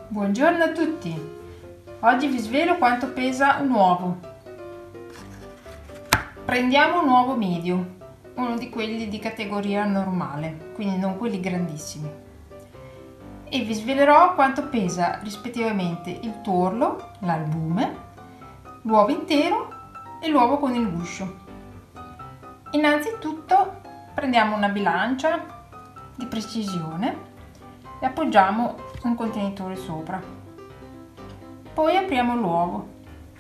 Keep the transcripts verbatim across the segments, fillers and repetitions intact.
Buongiorno a tutti! Oggi vi svelo quanto pesa un uovo. Prendiamo un uovo medio, uno di quelli di categoria normale, quindi non quelli grandissimi. E vi svelerò quanto pesa rispettivamente il tuorlo, l'albume, l'uovo intero e l'uovo con il guscio. Innanzitutto prendiamo una bilancia di precisione e appoggiamo un contenitore sopra. Poi apriamo l'uovo.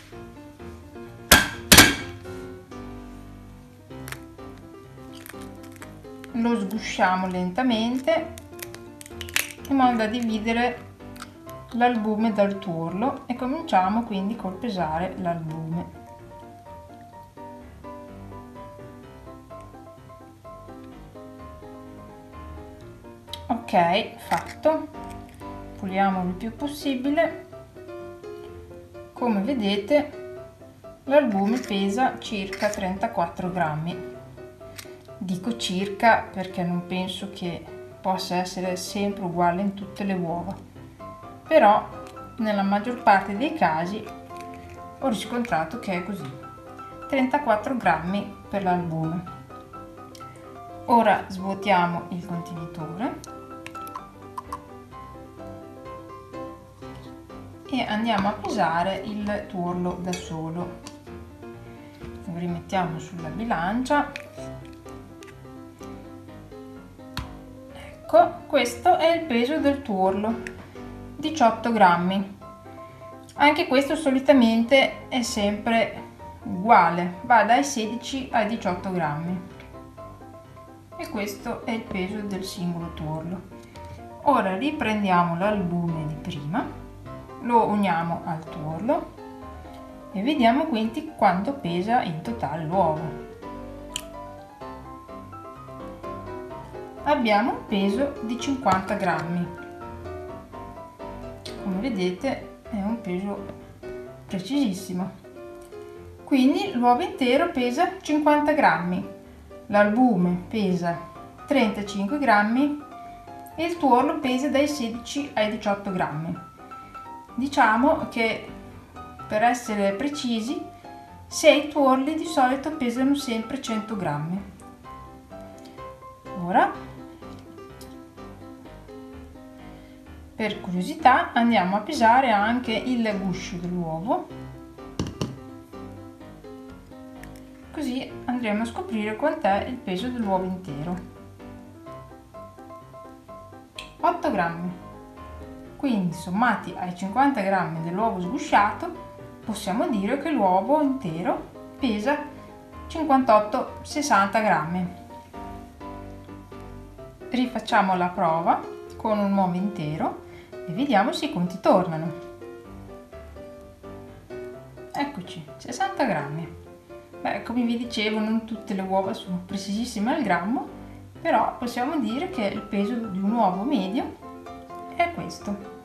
Lo sgusciamo lentamente in modo da dividere l'albume dal tuorlo e cominciamo quindi col pesare l'albume. Ok, fatto. Puliamolo il più possibile. Come vedete l'albume pesa circa trentaquattro grammi. Dico circa perché non penso che possa essere sempre uguale in tutte le uova, però nella maggior parte dei casi ho riscontrato che è così. trentaquattro grammi per l'albume. Ora svuotiamo il contenitore e andiamo a pesare il tuorlo da solo. Lo rimettiamo sulla bilancia. Ecco, questo è il peso del tuorlo, diciotto grammi. Anche questo solitamente è sempre uguale, va dai sedici ai diciotto grammi. E questo è il peso del singolo tuorlo. Ora riprendiamo l'albume di prima, lo uniamo al tuorlo e vediamo quindi quanto pesa in totale l'uovo. Abbiamo un peso di cinquanta grammi. Come vedete è un peso precisissimo. Quindi l'uovo intero pesa cinquanta grammi, l'albume pesa trentacinque grammi e il tuorlo pesa dai sedici ai diciotto grammi. Diciamo che, per essere precisi, sei tuorli di solito pesano sempre cento grammi. Ora, per curiosità, andiamo a pesare anche il guscio dell'uovo, così andremo a scoprire quant'è il peso dell'uovo intero. otto grammi. Quindi sommati ai cinquanta grammi dell'uovo sgusciato possiamo dire che l'uovo intero pesa cinquantotto sessanta grammi. Rifacciamo la prova con un uovo intero e vediamo se i conti tornano. Eccoci, sessanta grammi. Beh, come vi dicevo, non tutte le uova sono precisissime al grammo, però possiamo dire che il peso di un uovo medio è questo.